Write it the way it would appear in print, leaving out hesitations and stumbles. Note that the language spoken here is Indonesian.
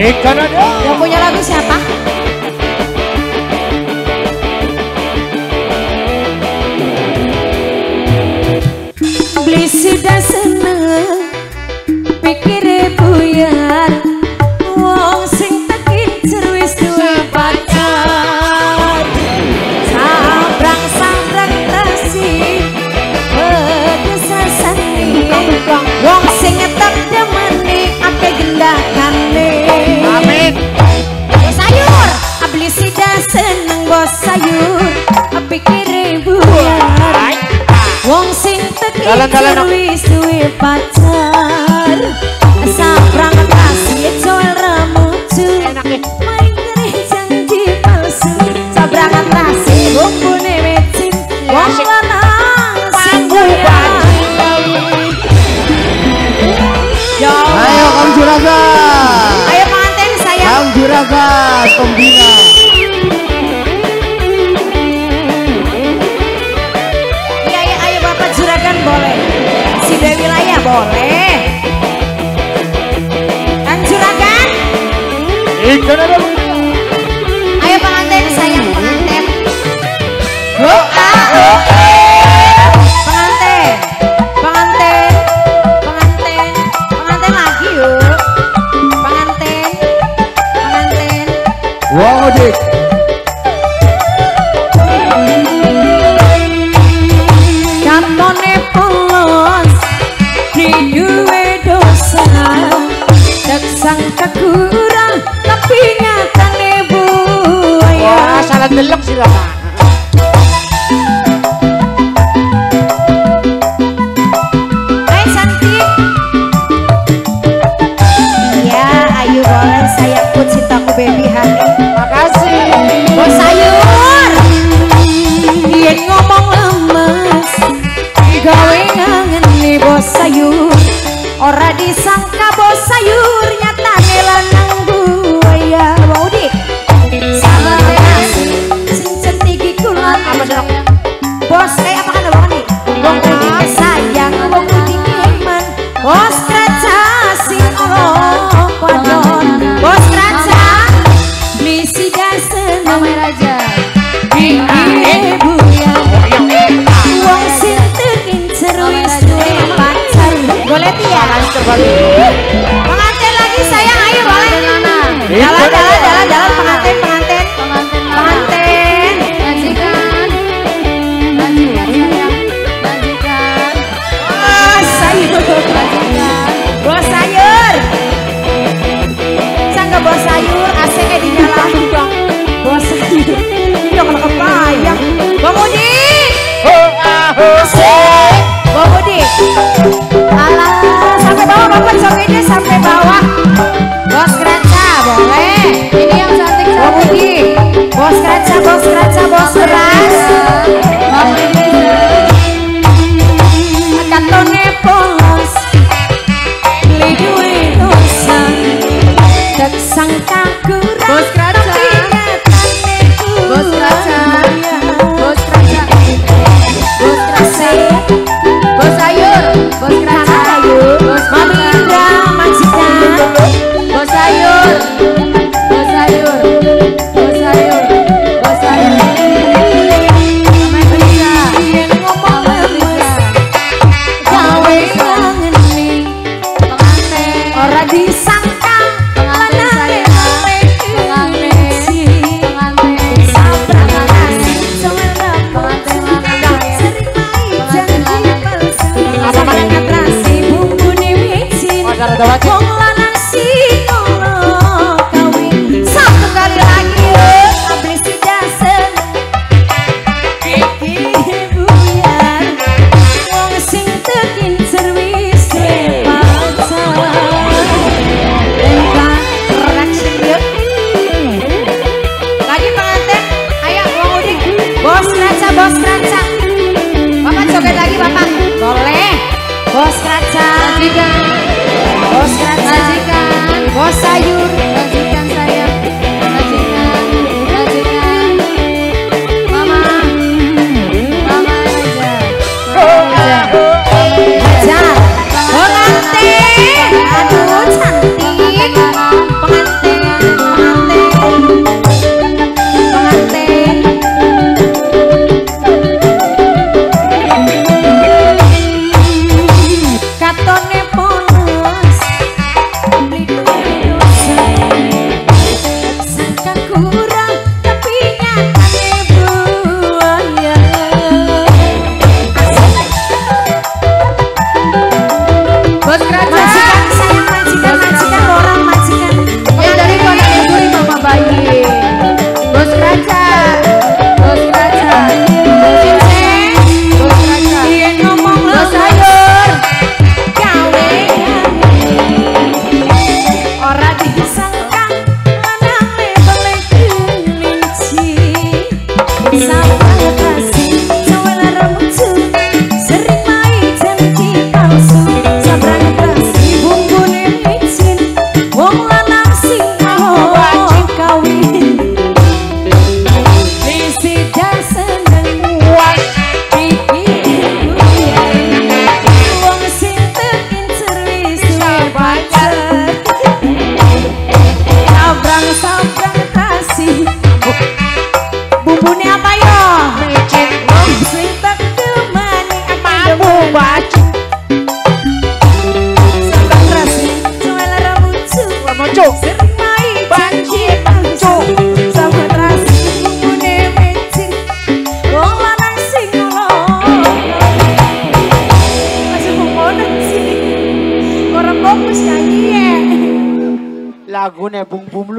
Yang punya lagu siapa? Beli sudah seneng pikir buyar wong sing tekin cerwis duwe pacar sabrang tasih pedesasane wong sing ngetok demene ake gendakane amin bos sayur abli sida seneng bos sayur pikir buyar wong sing tekin cerwis duwe pacar sabrang kasih coel remucu main ngeri janji palsu sabrang kasih bumbune mecin wong lanang sing goyang ayo Kang Juraga, ayo pengantin saya Kang Juraga pembina. Ayo Bapak Juragan boleh, si Dewi Laya boleh. Kang Juragan, ayo pengantin sayang pengantin. Pengantin lagi yuk. Pengantin. Wong Odik. Katone polos di duwe dosa dak sangka kurang tapi nyatane buaya. Wah, salah delok sih lah. Hai cantik. Iya, ayo boleh saya put cintaku baby honey. Makasih. Bos sayur. Dia ngomong lemes. Gawe ngangeni bos sayur. Ora disangka bos sayur nyatane lanang buaya. Mau dik. Sabar nasi sing centiki kula. Apa sih? Bos apa kan bang nih? Wong kuning sayang, wong kuning iman. Bos kaca sing olok wadon. Bos kaca misi dasen Mama Raja. ibu ya. Wong sing tekin cerwis duwe pacar. Boleh tiya? Pengantin lagi sayang, ayo boleh. Jalan pengantin. Bos sayur. Sangga bos sayur, AC-nya dinyalain dong. Bos sayur. Udah kalau kebayang. Bang Budi. Bang Budi. Alah, sampai bawah Bapak jogetnya sampai bawah. Bos Keraca boleh. Ini yang cantik. Bang Budi. Bos Keraca, bos beras. Katone polos. Beli duwe dosa dak sangka kurang Bos Keraca. tapi nyatane Bos Keraca. buaya. Bos Keraca. Bos Keraca. Bos sayur. Bos Keraca. Bos Mami Indra majikan. Bos sayur. Bos sayur. Bos sayur. Bos sayur. Bung Pumlu.